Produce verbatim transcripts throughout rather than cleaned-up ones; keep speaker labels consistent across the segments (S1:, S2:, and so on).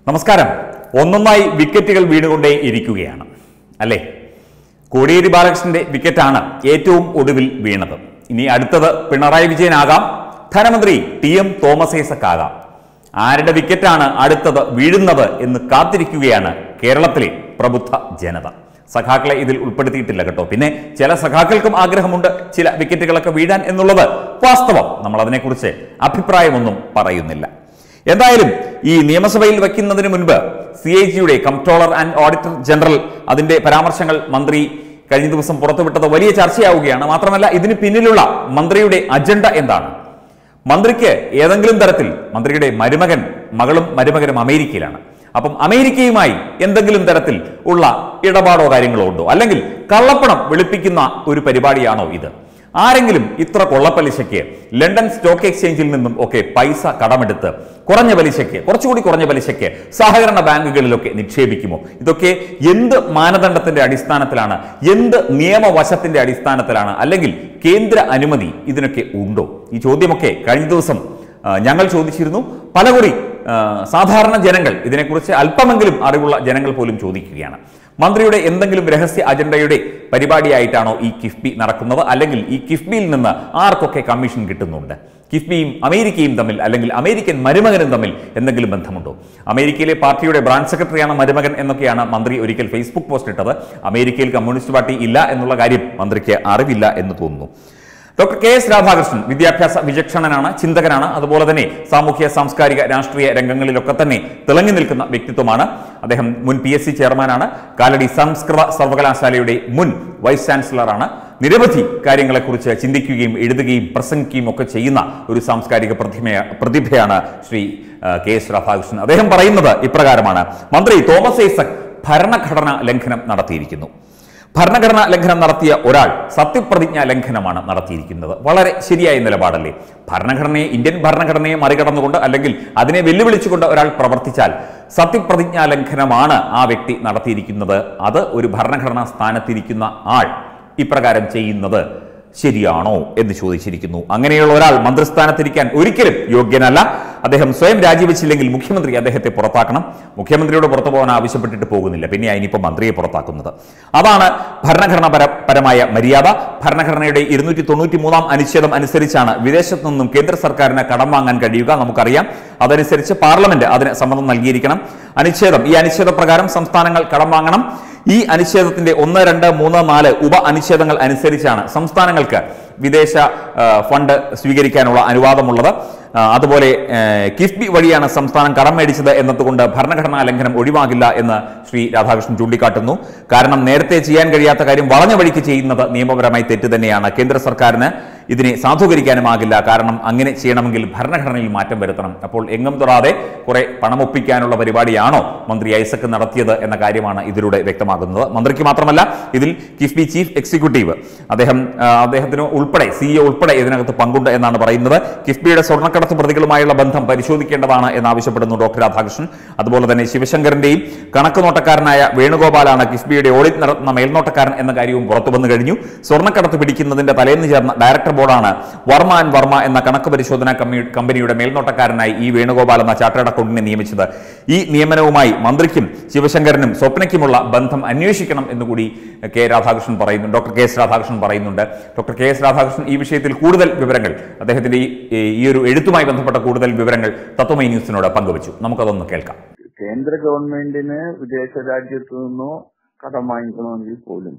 S1: നമസ്കാരം. ഒന്നൊന്നായി വിക്കറ്റുകൾ വീണുകൊണ്ടേ ഇരിക്കുകയാണ് അല്ലേ? കോടിയേരി ബാലകൃഷ്ണന്റെ വിക്കറ്റാണ് ഏറ്റവും ഒടുവിൽ വീണത്. ഇനി അടുത്തത് പിണറായി വിജയനാകാം, ധനമന്ത്രി ടി എം തോമസ് ഐസക്കാകാം. ആരുടെ വിക്കറ്റാണ് അടുത്തത് വീഴുന്നത് എന്ന് കാത്തിരിക്കുകയാണ് കേരളത്തിലെ പ്രബുദ്ധ ജനത. സഖാക്കളെ ഇതിൽ ഉൾപ്പെടുത്തിയിട്ടില്ല കേട്ടോ. പിന്നെ ചില സഖാക്കൾക്കും ആഗ്രഹമുണ്ട് ചില വിക്കറ്റുകളൊക്കെ വീഴാൻ എന്നുള്ളത് വാസ്തവം. നമ്മൾ അതിനെക്കുറിച്ച് അഭിപ്രായമൊന്നും പറയുന്നില്ല. എന്തായാലും ഈ നിയമസഭയിൽ വയ്ക്കുന്നതിന് മുൻപ് സി എ ജിയുടെ കംട്രോളർ ആൻഡ് ഓഡിറ്റർ ജനറൽ അതിന്റെ പരാമർശങ്ങൾ മന്ത്രി കഴിഞ്ഞ ദിവസം പുറത്തുവിട്ടത് വലിയ ചർച്ചയാവുകയാണ്. മാത്രമല്ല, ഇതിന് പിന്നിലുള്ള മന്ത്രിയുടെ അജണ്ട എന്താണ്? മന്ത്രിക്ക് ഏതെങ്കിലും തരത്തിൽ മന്ത്രിയുടെ മരുമകൻ മകളും മരുമകനും അമേരിക്കയിലാണ്. അപ്പം അമേരിക്കയുമായി എന്തെങ്കിലും തരത്തിൽ ഉള്ള ഇടപാടോ കാര്യങ്ങളോ ഉണ്ടോ? അല്ലെങ്കിൽ കള്ളപ്പണം വെളുപ്പിക്കുന്ന ഒരു പരിപാടിയാണോ ഇത്? ആരെങ്കിലും ഇത്ര കൊള്ളപ്പലിശയ്ക്ക് ലണ്ടൻ സ്റ്റോക്ക് എക്സ്ചേഞ്ചിൽ നിന്നും ഒക്കെ പൈസ കടമെടുത്ത് കുറഞ്ഞ പലിശയ്ക്ക് കുറച്ചുകൂടി കുറഞ്ഞ പലിശയ്ക്ക് സഹകരണ ബാങ്കുകളിലൊക്കെ നിക്ഷേപിക്കുമോ? ഇതൊക്കെ എന്ത് മാനദണ്ഡത്തിന്റെ അടിസ്ഥാനത്തിലാണ്? എന്ത് നിയമവശത്തിന്റെ അടിസ്ഥാനത്തിലാണ്? അല്ലെങ്കിൽ കേന്ദ്ര അനുമതി ഇതിനൊക്കെ ഉണ്ടോ? ഈ ചോദ്യമൊക്കെ കഴിഞ്ഞ ദിവസം ഞങ്ങൾ ചോദിച്ചിരുന്നു. പലകുറി സാധാരണ ജനങ്ങൾ, ഇതിനെക്കുറിച്ച് അല്പമെങ്കിലും അറിവുള്ള ജനങ്ങൾ പോലും ചോദിക്കുകയാണ്. മന്ത്രിയുടെ എന്തെങ്കിലും രഹസ്യ അജണ്ടയുടെ പരിപാടിയായിട്ടാണോ ഈ കിഫ്ബി നടക്കുന്നത്? അല്ലെങ്കിൽ ഈ കിഫ്ബിയിൽ നിന്ന് ആർക്കൊക്കെ കമ്മീഷൻ കിട്ടുന്നുണ്ട്? കിഫ്ബിയും അമേരിക്കയും തമ്മിൽ, അല്ലെങ്കിൽ അമേരിക്കൻ മരുമകനും തമ്മിൽ എന്തെങ്കിലും ബന്ധമുണ്ടോ? അമേരിക്കയിലെ പാർട്ടിയുടെ ബ്രാഞ്ച് സെക്രട്ടറിയാണ് മരുമകൻ എന്നൊക്കെയാണ് മന്ത്രി ഒരിക്കൽ ഫേസ്ബുക്ക് പോസ്റ്റ് ഇട്ടത്. അമേരിക്കയിൽ കമ്മ്യൂണിസ്റ്റ് പാർട്ടി ഇല്ല എന്നുള്ള കാര്യം മന്ത്രിക്ക് അറിവില്ല എന്ന് തോന്നുന്നു. ഡോക്ടർ കെ എസ് രാധാകൃഷ്ണൻ വിദ്യാഭ്യാസ വിചക്ഷണനാണ്, ചിന്തകനാണ്. അതുപോലെ തന്നെ സാമൂഹ്യ സാംസ്കാരിക രാഷ്ട്രീയ രംഗങ്ങളിലൊക്കെ തന്നെ തിളങ്ങി നിൽക്കുന്ന വ്യക്തിത്വമാണ്. അദ്ദേഹം മുൻ പി എസ് സി ചെയർമാനാണ്. കാലടി സംസ്കൃത സർവകലാശാലയുടെ മുൻ വൈസ് ചാൻസലറാണ്. നിരവധി കാര്യങ്ങളെക്കുറിച്ച് ചിന്തിക്കുകയും എഴുതുകയും പ്രസംഗിക്കുകയും ഒക്കെ ചെയ്യുന്ന ഒരു സാംസ്കാരിക പ്രതിഭ പ്രതിഭയാണ് ശ്രീ കെ എസ് രാധാകൃഷ്ണൻ. അദ്ദേഹം പറയുന്നത് ഇപ്രകാരമാണ്: മന്ത്രി തോമസ് ഐസക് ഭരണഘടനാ ലംഘനം നടത്തിയിരിക്കുന്നു. ഭരണഘടനാ ലംഘനം നടത്തിയ ഒരാൾ സത്യപ്രതിജ്ഞാ ലംഘനമാണ് നടത്തിയിരിക്കുന്നത്. വളരെ ശരിയായ നിലപാടല്ലേ? ഭരണഘടനയെ, ഇന്ത്യൻ ഭരണഘടനയെ മറികടന്നുകൊണ്ട് അല്ലെങ്കിൽ അതിനെ വെല്ലുവിളിച്ചുകൊണ്ട് ഒരാൾ പ്രവർത്തിച്ചാൽ സത്യപ്രതിജ്ഞാ ലംഘനമാണ് ആ വ്യക്തി നടത്തിയിരിക്കുന്നത്. അത് ഒരു ഭരണഘടനാ സ്ഥാനത്തിരിക്കുന്ന ആൾ ഇപ്രകാരം ചെയ്യുന്നത് ശരിയാണോ എന്ന് ചോദിച്ചിരിക്കുന്നു. അങ്ങനെയുള്ള ഒരാൾ മന്ത്രിസ്ഥാനത്തിരിക്കാൻ ഒരിക്കലും യോഗ്യനല്ല. അദ്ദേഹം സ്വയം രാജിവെച്ചില്ലെങ്കിൽ മുഖ്യമന്ത്രി അദ്ദേഹത്തെ പുറത്താക്കണം. മുഖ്യമന്ത്രിയോട് പുറത്തു പോകാൻ ആവശ്യപ്പെട്ടിട്ട് പോകുന്നില്ല, പിന്നെ അതിനിപ്പോൾ മന്ത്രിയെ പുറത്താക്കുന്നത്. അതാണ് ഭരണഘടനാപര പരമായ മര്യാദ. ഭരണഘടനയുടെ ഇരുന്നൂറ്റി തൊണ്ണൂറ്റി മൂന്നാം അനുച്ഛേദം അനുസരിച്ചാണ് വിദേശത്തു നിന്നും കേന്ദ്ര സർക്കാരിന് കടം വാങ്ങാൻ കഴിയുക. നമുക്കറിയാം, അതനുസരിച്ച് പാർലമെന്റ് അതിന് സമ്മതം നൽകിയിരിക്കണം. അനുച്ഛേദം ഈ അനുച്ഛേദ പ്രകാരം സംസ്ഥാനങ്ങൾ കടം വാങ്ങണം. ഈ അനുച്ഛേദത്തിന്റെ ഒന്ന് രണ്ട് മൂന്ന് നാല് ഉപ അനുച്ഛേദങ്ങൾ അനുസരിച്ചാണ് സംസ്ഥാനങ്ങൾക്ക് വിദേശ ഫണ്ട് സ്വീകരിക്കാനുള്ള അനുവാദമുള്ളത്. അതുപോലെ കിഫ്ബി വഴിയാണ് സംസ്ഥാനം കടം മേടിച്ചത് എന്നതുകൊണ്ട് ഭരണഘടനാ ലംഘനം ഒഴിവാകില്ല എന്ന് ശ്രീ രാധാകൃഷ്ണൻ ചൂണ്ടിക്കാട്ടുന്നു. കാരണം നേരത്തെ ചെയ്യാൻ കഴിയാത്ത കാര്യം വളഞ്ഞ വഴിക്ക് ചെയ്യുന്നത് നിയമപരമായി തെറ്റ് തന്നെയാണ്. കേന്ദ്ര സർക്കാരിന് ഇതിനെ സാധൂകരിക്കാനുമാകില്ല. കാരണം അങ്ങനെ ചെയ്യണമെങ്കിൽ ഭരണഘടനയിൽ മാറ്റം വരുത്തണം. അപ്പോൾ എങ്ങും തൊടാതെ കുറെ പണമൊപ്പിക്കാനുള്ള പരിപാടിയാണോ മന്ത്രി ഐസക് നടത്തിയത് എന്ന കാര്യമാണ് ഇതിലൂടെ വ്യക്തമാകുന്നത്. മന്ത്രിക്ക് മാത്രമല്ല, ഇതിൽ കിഫ്ബി ചീഫ് എക്സിക്യൂട്ടീവ് അദ്ദേഹം അദ്ദേഹത്തിന് ഉൾപ്പെടെ സിഇഒ ഉൾപ്പെടെ ഇതിനകത്ത് പങ്കുണ്ട് എന്നാണ് പറയുന്നത്. കിഫ്ബിയുടെ സ്വർണ്ണക്കടത്ത് പ്രതികളുമായുള്ള ബന്ധം പരിശോധിക്കേണ്ടതാണ് എന്നാവശ്യപ്പെടുന്നു ഡോക്ടർ രാധാകൃഷ്ണൻ. അതുപോലെ തന്നെ ശിവശങ്കറിന്റെയും കണക്ക് നോട്ടക്കാരനായ വേണുഗോപാലാണ് കിഫ്ബിയുടെ ഓഡിറ്റ് നടത്തുന്ന മേൽനോട്ടക്കാരൻ എന്ന കാര്യവും പുറത്തു വന്നു കഴിഞ്ഞു. സ്വർണ്ണക്കടത്ത് പിടിക്കുന്നതിന്റെ തലേന്ന് ചേർന്ന ഡയറക്ടർ ബോർഡാണ് വർമ്മ ആൻഡ് വർമ്മ എന്ന കണക്ക് പരിശോധനാ കമ്പനിയുടെ മേൽനോട്ടക്കാരനായി ഈ വേണുഗോപാൽ എന്ന ചാർട്ടേഡ് അക്കൗണ്ടന്റിനെ നിയമിച്ചത്. ഈ നിയമനവുമായി മന്ത്രിക്കും ശിവശങ്കരനും സ്വപ്നയ്ക്കുമുള്ള ബന്ധം അന്വേഷിക്കണം എന്നുകൂടി കെ രാധാകൃഷ്ണൻ പറയുന്നു ഡോക്ടർ കെ എസ് രാധാകൃഷ്ണൻ പറയുന്നുണ്ട്. ഡോക്ടർ കെ എസ് രാധാകൃഷ്ണൻ ഈ വിഷയത്തിൽ കൂടുതൽ വിവരങ്ങൾ, അദ്ദേഹത്തിന്റെ ഈ ഒരു എഴുത്തുമായി ബന്ധപ്പെട്ട കൂടുതൽ വിവരങ്ങൾ തത്വമൈ ന്യൂസിനോട് പങ്കുവച്ചു. നമുക്കതൊന്ന് കേൾക്കാം.
S2: കേന്ദ്ര ഗവൺമെന്റിന് വിദേശ രാജ്യത്തു നിന്നോ കടം വാങ്ങിക്കണമെങ്കിൽ പോലും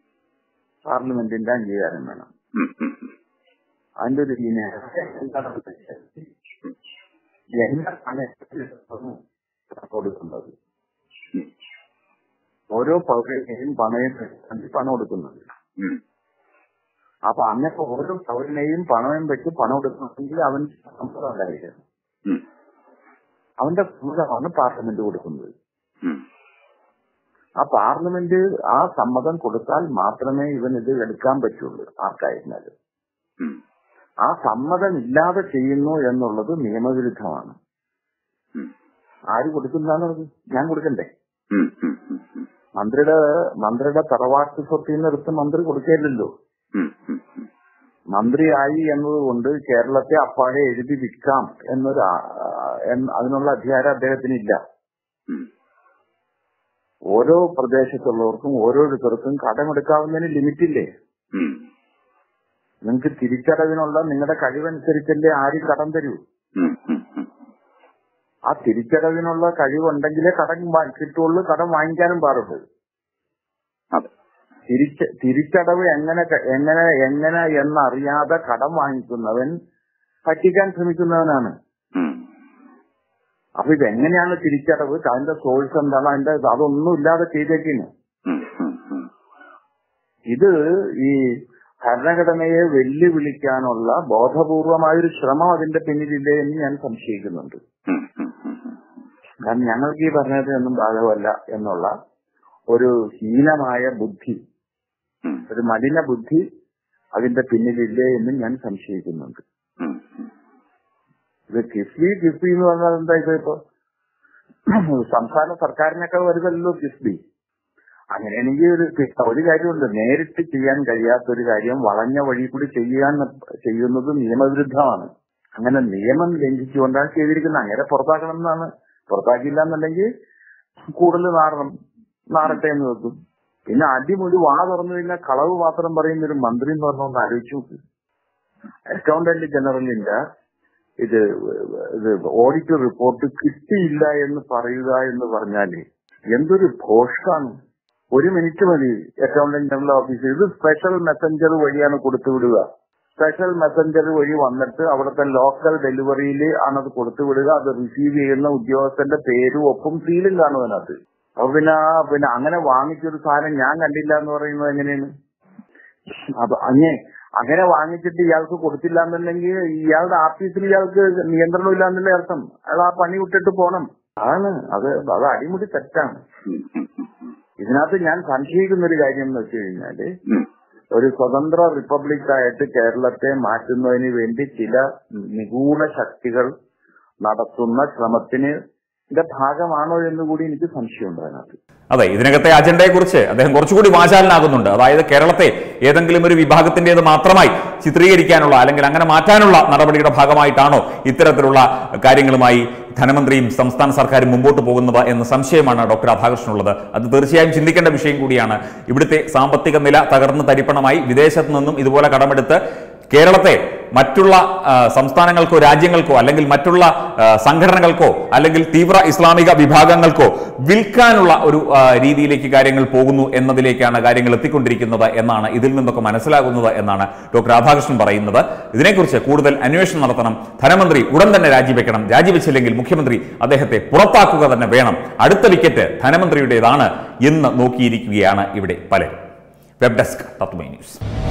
S2: പാർലമെന്റിന്റെ അംഗീകാരം വേണം. അതിന്റെ ഒരു കൊടുക്കുന്നത് ഓരോ പൗരനെയും പണയം പണം കൊടുക്കുന്നത്. അപ്പൊ അങ്ങനെ ഓരോ പൗരനെയും പണയം വെച്ച് പണം കൊടുക്കണമെങ്കിൽ അവൻ സമ്മതം ഉണ്ടായിരിക്കണം. അവന്റെ സമ്മതമാണ് പാർലമെന്റ് കൊടുക്കുന്നത്. ആ പാർലമെന്റ് ആ സമ്മതം കൊടുത്താൽ മാത്രമേ ഇവൻ ഇത് എടുക്കാൻ പറ്റുള്ളൂ. ആർക്കായിരുന്നാലും ആ സമ്മതം ഇല്ലാതെ ചെയ്യുന്നു എന്നുള്ളത് നിയമവിരുദ്ധമാണ്. ആര് കൊടുക്കുന്നതാണ്? ഞാൻ കൊടുക്കണ്ടേ? മന്ത്രിയുടെ മന്ത്രിയുടെ തറവാട്ട് സ്വത്തിൽ നിന്ന് എടുത്ത് മന്ത്രി കൊടുക്കില്ലല്ലോ. മന്ത്രിയായി എന്നതുകൊണ്ട് കേരളത്തെ അപ്പാടെ എഴുതി വിൽക്കാം എന്നൊരു അതിനുള്ള അധികാരം അദ്ദേഹത്തിനില്ല. ഓരോ പ്രദേശത്തുള്ളവർക്കും ഓരോരുത്തർക്കും കടമെടുക്കാവുന്നതിന് ലിമിറ്റില്ലേ? നിങ്ങൾക്ക് തിരിച്ചടവിനുള്ള നിങ്ങളുടെ കഴിവനുസരിച്ചല്ലേ ആരും കടം തരൂ. ആ തിരിച്ചടവിനുള്ള കഴിവുണ്ടെങ്കിലേ കടം കിട്ടുള്ളൂ, കടം വാങ്ങിക്കാനും പാടുള്ളൂ. തിരിച്ച തിരിച്ചടവ് എങ്ങനെ എങ്ങനെ എങ്ങനെ എന്നറിയാതെ കടം വാങ്ങിക്കുന്നവൻ പറ്റിക്കാൻ ശ്രമിക്കുന്നവനാണ്. അപ്പൊ ഇതെങ്ങനെയാണ് തിരിച്ചടവ്, അതിന്റെ സോഴ്സ് എന്താണ്, അതിന്റെ അതൊന്നും ഇല്ലാതെ ചെയ്തേക്കുന്നു. ഇത് ഈ ഭരണഘടനയെ വെല്ലുവിളിക്കാനുള്ള ബോധപൂർവമായൊരു ശ്രമം അതിന്റെ പിന്നിലില്ലേ എന്ന് ഞാൻ സംശയിക്കുന്നുണ്ട്. കാരണം ഞങ്ങൾക്ക് ഈ ഭരണഘടനയൊന്നും ബാധകമല്ല എന്നുള്ള ഒരു ഹീനമായ ബുദ്ധി, ഒരു മലിന ബുദ്ധി അതിന്റെ പിന്നിലില്ലേ എന്ന് ഞാൻ സംശയിക്കുന്നുണ്ട്. ഇത് കിഫ്ബി കിഫ്ബി എന്ന് പറഞ്ഞാൽ എന്താ, ഇതിപ്പോ സംസ്ഥാന സർക്കാരിനൊക്കെ വരുമല്ലോ കിഫ്ബി. അങ്ങനെയാണെങ്കിൽ ഒരു ഒരു കാര്യമുണ്ട്, നേരിട്ട് ചെയ്യാൻ കഴിയാത്തൊരു കാര്യം വളഞ്ഞ വഴി കൂടി ചെയ്യാൻ ചെയ്യുന്നത് നിയമവിരുദ്ധമാണ്. അങ്ങനെ നിയമം ലംഘിച്ചുകൊണ്ടാണ് ചെയ്തിരിക്കുന്നത്. അങ്ങനെ പുറത്താക്കണം എന്നാണ്. പുറത്താക്കിയില്ല എന്നുണ്ടെങ്കിൽ കൂടുതൽ നാറണം, നാറട്ടെ എന്ന് വെക്കും. പിന്നെ അടിമുടി വാ തുറന്നു കഴിഞ്ഞാൽ കളവ് മാത്രം പറയുന്ന ഒരു മന്ത്രി എന്ന് പറഞ്ഞൊന്ന് ആലോചിച്ചു നോക്ക്. അക്കൗണ്ടന്റ് ജനറലിന്റെ ഇത് ഇത് ഓഡിറ്റ് റിപ്പോർട്ട് കിട്ടിയില്ല എന്ന് പറയുക എന്ന് പറഞ്ഞാല് എന്തൊരു ഭോഷ്കാണ്. ഒരു മിനിറ്റ് മതി അക്കൗണ്ടന്റ് ജനറൽ ഓഫീസിൽ. ഇത് സ്പെഷ്യൽ മെസ്സഞ്ചർ വഴിയാണ് കൊടുത്തുവിടുക. സ്പെഷ്യൽ മെസ്സഞ്ചർ വഴി വന്നിട്ട് അവിടുത്തെ ലോക്കൽ ഡെലിവറിയിൽ ആണത് കൊടുത്തുവിടുക. അത് റിസീവ് ചെയ്യുന്ന ഉദ്യോഗസ്ഥന്റെ പേരും ഒപ്പം സീലും കാണും അതിനകത്ത്. അപ്പൊ പിന്നെ പിന്നെ അങ്ങനെ വാങ്ങിച്ചൊരു സാധനം ഞാൻ കണ്ടില്ല എന്ന് പറയുന്നത് എങ്ങനെയാണ്? അപ്പൊ അങ്ങേ അങ്ങനെ വാങ്ങിച്ചിട്ട് ഇയാൾക്ക് കൊടുത്തില്ല എന്നുണ്ടെങ്കിൽ ഇയാളുടെ ആഫീസിൽ ഇയാൾക്ക് നിയന്ത്രണം ഇല്ല എന്നുള്ള അർത്ഥം. അയാൾ ആ പണി വിട്ടിട്ട് പോണം. ആണ് അത് അത് അടിമുടി തെറ്റാണ്. ഇതിനകത്ത് ഞാൻ സംശയിക്കുന്ന ഒരു കാര്യം എന്ന് വെച്ച് കഴിഞ്ഞാല്, ഒരു സ്വതന്ത്ര റിപ്പബ്ലിക്കായിട്ട് കേരളത്തെ മാറ്റുന്നതിന് വേണ്ടി ചില നിഗൂഢ ശക്തികൾ നടത്തുന്ന ശ്രമത്തിന് ഇതിന്റെ ഭാഗമാണോ എന്ന് കൂടി എനിക്ക് സംശയമുണ്ട് അതിനകത്ത്.
S1: അതെ, ഇതിനകത്തെ അജണ്ടയെ കുറിച്ച് അദ്ദേഹം കുറച്ചുകൂടി വാചാലനാകുന്നുണ്ട്. അതായത് കേരളത്തെ ഏതെങ്കിലും ഒരു വിഭാഗത്തിന്റേത് മാത്രമായി ചിത്രീകരിക്കാനുള്ള അല്ലെങ്കിൽ അങ്ങനെ മാറ്റാനുള്ള നടപടിയുടെ ഭാഗമായിട്ടാണോ ഇത്തരത്തിലുള്ള കാര്യങ്ങളുമായി ധനമന്ത്രിയും സംസ്ഥാന സർക്കാരും മുമ്പോട്ട് പോകുന്നത് എന്ന സംശയമാണ് ഡോക്ടർ രാധാകൃഷ്ണനുള്ളത്. അത് തീർച്ചയായും ചിന്തിക്കേണ്ട വിഷയം കൂടിയാണ്. ഇവിടുത്തെ സാമ്പത്തിക നില തകർന്ന് തരിപ്പണമായി വിദേശത്ത് നിന്നും ഇതുപോലെ കടമെടുത്ത് കേരളത്തെ മറ്റുള്ള സംസ്ഥാനങ്ങൾക്കോ രാജ്യങ്ങൾക്കോ അല്ലെങ്കിൽ മറ്റുള്ള സംഘടനകൾക്കോ അല്ലെങ്കിൽ തീവ്ര ഇസ്ലാമിക വിഭാഗങ്ങൾക്കോ വിൽക്കാനുള്ള ഒരു രീതിയിലേക്ക് കാര്യങ്ങൾ പോകുന്നു എന്നതിലേക്കാണ് കാര്യങ്ങൾ എത്തിക്കൊണ്ടിരിക്കുന്നത് എന്നാണ് ഇതിൽ നിന്നൊക്കെ മനസ്സിലാകുന്നത് എന്നാണ് ഡോക്ടർ രാധാകൃഷ്ണൻ പറയുന്നത്. ഇതിനെക്കുറിച്ച് കൂടുതൽ അന്വേഷണം നടത്തണം. ധനമന്ത്രി ഉടൻ തന്നെ രാജിവെക്കണം. രാജിവെച്ചില്ലെങ്കിൽ മുഖ്യമന്ത്രി അദ്ദേഹത്തെ പുറത്താക്കുക തന്നെ വേണം. അടുത്ത വിക്കറ്റ് ധനമന്ത്രിയുടേതാണ് എന്ന് നോക്കിയിരിക്കുകയാണ് ഇവിടെ പലരും. Web desk Tatwamayi news.